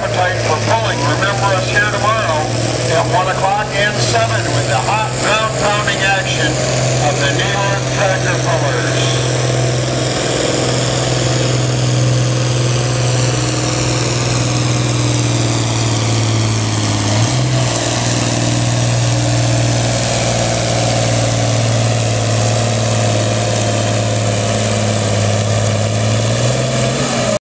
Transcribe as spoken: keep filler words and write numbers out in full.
appetite for pulling, remember us here tomorrow at one o'clock and seven with the hot ground pounding action of the New York Tractor Pullers.